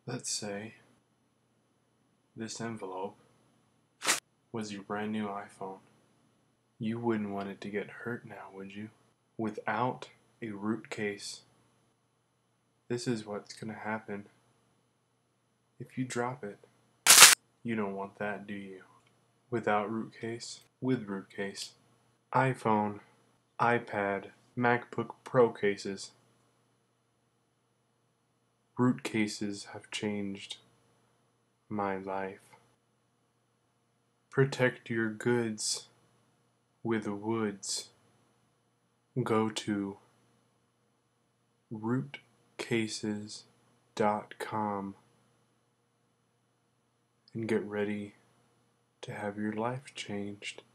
Let's say this envelope was your brand new iPhone. You wouldn't want it to get hurt now, would you? Without a root case, this is what's going to happen if you drop it. You don't want that, do you? Without root case, with root case. iPhone, iPad, MacBook Pro cases. Root cases have changed my life. Protect your goods with woods. Go to rootcases.com and get ready to have your life changed.